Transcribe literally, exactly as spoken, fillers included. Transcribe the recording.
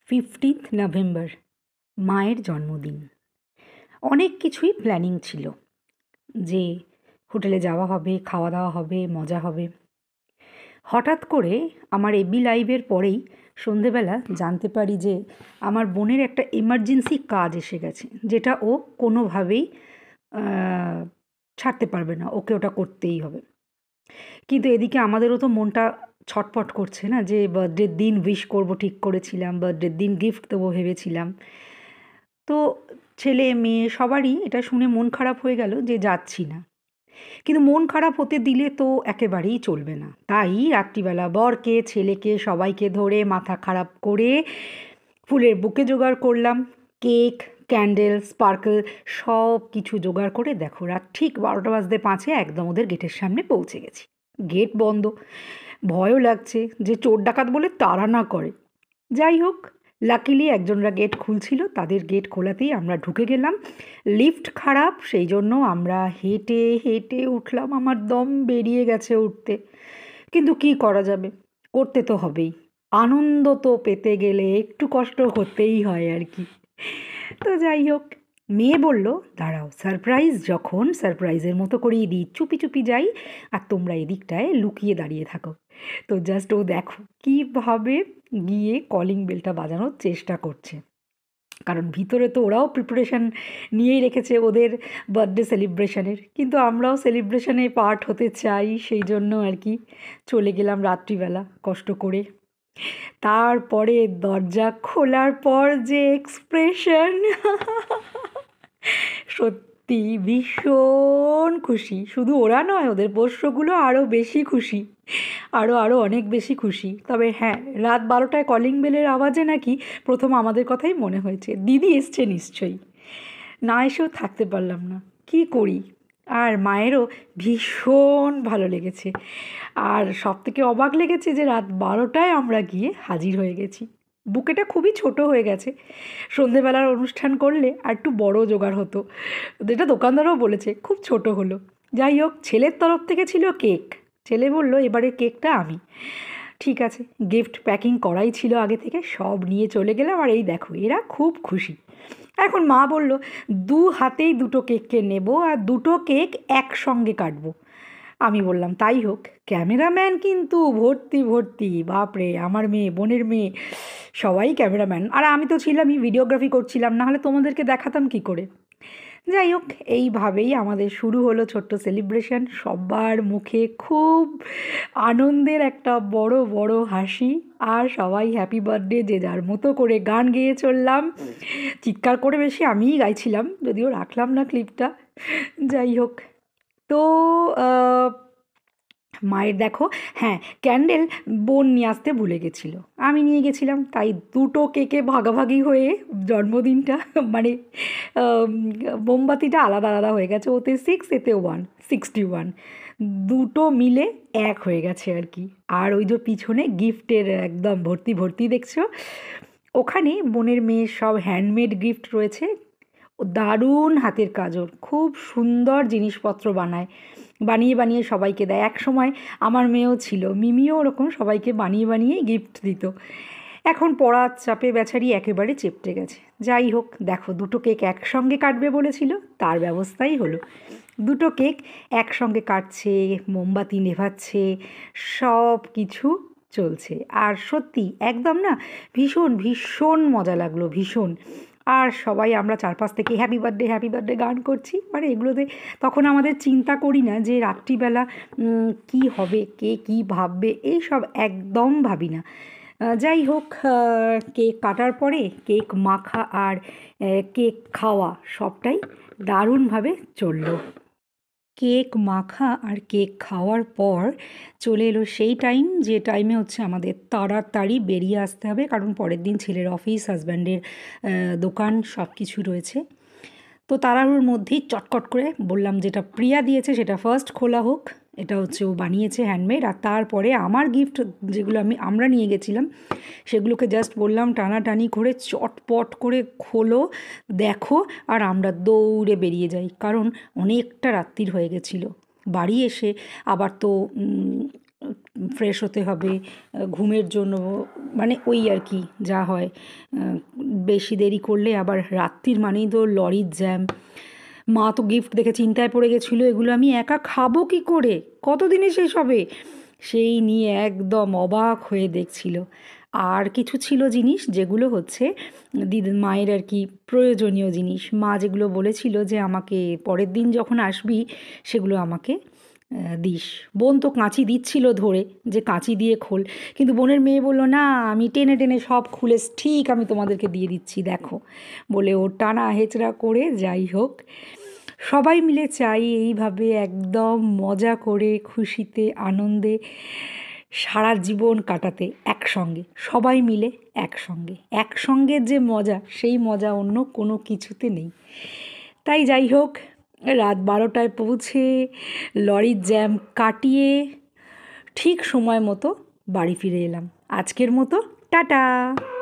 Fifteenth November, মায়ের জন্মদিন। অনেক কিছুই প্ল্যানিং ছিল যে হোটেলে যাওয়া হবে, খাওয়া দাওয়া হবে, মজা হবে। হঠাৎ করে আমার এবি লাইভের পরেই সন্ধেবেলা জানতে পারি যে আমার বোনের একটা এমার্জেন্সি কাজ এসে গেছে, যেটা ও কোনোভাবেই ছাড়তে পারবে না, ওকে ওটা করতেই হবে। কিন্তু এদিকে আমাদেরও তো মনটা ছটপট করছে না, যে বার্থডের দিন উইশ করব ঠিক করেছিলাম, বার্থডের দিন গিফট দেবো ভেবেছিলাম। তো ছেলে মেয়ে সবারই এটা শুনে মন খারাপ হয়ে গেল যে যাচ্ছি না। কিন্তু মন খারাপ হতে দিলে তো একেবারেই চলবে না, তাই রাত্রিবেলা বরকে ছেলেকে সবাইকে ধরে মাথা খারাপ করে ফুলের বুকে জোগাড় করলাম। কেক, ক্যান্ডেল, স্পার্কল সব কিছু জোগাড় করে দেখো রাত ঠিক বারোটা বাজতে পাঁচে একদম ওদের গেটের সামনে পৌঁছে গেছি। গেট বন্ধ, ভয়ও লাগছে যে চোর ডাকাত বলে তাড়া না করে। যাই হোক, লাকিলি একজনরা গেট খুলছিল, তাদের গেট খোলাতেই আমরা ঢুকে গেলাম। লিফট খারাপ, সেই জন্য আমরা হেঁটে হেঁটে উঠলাম, আমার দম বেরিয়ে গেছে উঠতে। কিন্তু কি করা যাবে, করতে তো হবেই। আনন্দ তো পেতে গেলে একটু কষ্ট করতেই হয় আর কি। তো যাই হোক, মেয়ে বলল দাঁড়াও, সারপ্রাইজ যখন সারপ্রাইজের মতো করেই দিই, চুপি চুপি যাই আর তোমরা এদিকটায় লুকিয়ে দাঁড়িয়ে থাকো। তো জাস্ট ও দেখো কীভাবে গিয়ে কলিং বেলটা বাজানোর চেষ্টা করছে, কারণ ভিতরে তো ওরাও প্রিপারেশান নিয়েই রেখেছে ওদের বার্থডে সেলিব্রেশনের, কিন্তু আমরাও সেলিব্রেশনে পার্ট হতে চাই, সেই জন্য আর কি চলে গেলাম রাত্রিবেলা কষ্ট করে। তারপরে দরজা খোলার পর যে এক্সপ্রেশন, সত্যি ভীষণ খুশি। শুধু ওরা নয়, ওদের পোষ্যগুলো আরও বেশি খুশি, আরও আরও অনেক বেশি খুশি। তবে হ্যাঁ, রাত বারোটায় কলিং বেলের আওয়াজে নাকি প্রথম আমাদের কথাই মনে হয়েছে, দিদি এসছে নিশ্চয়ই। না এসেও থাকতে পারলাম না, কি করি। আর মায়েরও ভীষণ ভালো লেগেছে, আর সবথেকে অবাক লেগেছে যে রাত বারোটায় আমরা গিয়ে হাজির হয়ে গেছি। বুকেটা খুবই ছোট হয়ে গেছে, সন্ধেবেলার অনুষ্ঠান করলে আর একটু বড় জোগাড় হতো, যেটা দোকানদারও বলেছে খুব ছোট হলো। যাই হোক, ছেলের তরফ থেকে ছিল কেক। ছেলে বললো এবারে কেকটা আমি। ঠিক আছে, গিফট প্যাকিং করাই ছিল আগে থেকে, সব নিয়ে চলে গেলাম। আর এই দেখো এরা খুব খুশি। এখন মা বলল দু হাতেই দুটো কেককে নেব আর দুটো কেক একসঙ্গে কাটবো। আমি বললাম তাই হোক। ক্যামেরাম্যান কিন্তু ভর্তি ভর্তি, বাপরে, আমার মেয়ে, বোনের মেয়ে, সবাই ক্যামেরাম্যান। আর আমি তো ছিলামই, ভিডিওগ্রাফি করছিলাম, নাহলে তোমাদেরকে দেখাতাম কি করে। যাই হোক, এইভাবেই আমাদের শুরু হলো ছোট্ট সেলিব্রেশন। সবার মুখে খুব আনন্দের একটা বড় বড় হাসি, আর সবাই হ্যাপি বার্থডে যে যার মতো করে গান গেয়ে চললাম। চিৎকার করে বেশি আমিই গাইছিলাম, যদিও রাখলাম না ক্লিপটা। যাই হোক, তো মায়ের দেখো, হ্যাঁ, ক্যান্ডেল বোন নিয়ে আসতে ভুলে গেছিলো, আমি নিয়ে গেছিলাম, তাই দুটো কেকে ভাগাভাগি হয়ে জন্মদিনটা মানে মোমবাতিটা আলাদা আলাদা হয়ে গেছে, ওতে সিক্স এতে ওয়ান, সিক্সটি ওয়ান, দুটো মিলে এক হয়ে গেছে আর কি। আর ওই যে পিছনে গিফটের একদম ভর্তি ভর্তি দেখছো, ওখানে বোনের মেয়ের সব হ্যান্ডমেড গিফট রয়েছে। ও দারুণ হাতের কাজও, খুব সুন্দর জিনিসপত্র বানায়, বানিয়ে বানিয়ে সবাইকে দেয়। এক সময় আমার মেয়েও ছিল, মিমিও ওরকম সবাইকে বানিয়ে বানিয়ে গিফট দিত। এখন পড়ার চাপে বেচারি একেবারে চেপটে গেছে। যাই হোক, দেখো দুটো কেক একসঙ্গে কাটবে বলেছিল, তার ব্যবস্থাই হলো। দুটো কেক একসঙ্গে কাটছে, মোমবাতি নেভাচ্ছে, সব কিছু চলছে। আর সত্যি একদম না, ভীষণ ভীষণ মজা লাগলো, ভীষণ। আর সবাই আমরা চারপাশ থেকে হ্যাপি বার্থডে হ্যাপি বার্থডে গান করছি, মানে এগুলোতে তখন আমাদের চিন্তা করি না যে রাত্রিবেলা কি হবে, কে কী ভাববে, এই সব একদম ভাবি না। যাই হোক, কেক কাটার পরে কেক মাখা আর কেক খাওয়া সবটাই দারুণভাবে চললো। কেক মাখা আর কেক খাওয়ার পর চলে এলো সেই টাইম, যে টাইমে হচ্ছে আমাদের তাড়াতাড়ি বেরিয়ে আসতে হবে, কারণ পরের দিন ছেলের অফিস, হাজব্যান্ডের দোকান, সব কিছু রয়েছে। তো তাড়াহুড়োর মধ্যেই চটকট করে বললাম যেটা প্রিয়া দিয়েছে সেটা ফার্স্ট খোলা হোক। এটা হচ্ছে ও বানিয়েছে হ্যান্ডমেড। আর তারপরে আমার গিফট যেগুলো আমি আমরা নিয়ে গেছিলাম সেগুলোকে জাস্ট বললাম টানাটানি করে চটপট করে খোলো, দেখো, আর আমরা দৌড়ে বেরিয়ে যাই, কারণ অনেকটা রাত্রির হয়ে গেছিলো। বাড়ি এসে আবার তো ফ্রেশ হতে হবে, ঘুমের জন্য, মানে ওই আর কি যা হয়। বেশি দেরি করলে আবার রাত্রির মানেই তো লরির জ্যাম। মা তো গিফট দেখে চিন্তায় পড়ে গেছিলো, এগুলো আমি একা খাবো কী করে, কতদিনে শেষ হবে, সেই নিয়ে একদম অবাক হয়ে দেখছিল। আর কিছু ছিল জিনিস যেগুলো হচ্ছে দিদি মায়ের আর কি প্রয়োজনীয় জিনিস, মা যেগুলো বলেছিল যে আমাকে পরের দিন যখন আসবি সেগুলো আমাকে দিস। বোন তো কাঁচি দিচ্ছিল ধরে যে কাঁচি দিয়ে খোল, কিন্তু বোনের মেয়ে বললো না আমি টেনে টেনে সব খুলে ঠিক আমি তোমাদেরকে দিয়ে দিচ্ছি দেখো, বলে ও টানা হেচড়া করে যাই হোক সবাই মিলে চাই এইভাবে একদম মজা করে খুশিতে আনন্দে সারা জীবন কাটাতে একসঙ্গে, সবাই মিলে একসঙ্গে। একসঙ্গে যে মজা, সেই মজা অন্য কোনো কিছুতে নেই। তাই যাই হোক, রাত বারোটায় পৌঁছে লরির জ্যাম কাটিয়ে ঠিক সময় মতো বাড়ি ফিরে এলাম। আজকের মতো টাটা।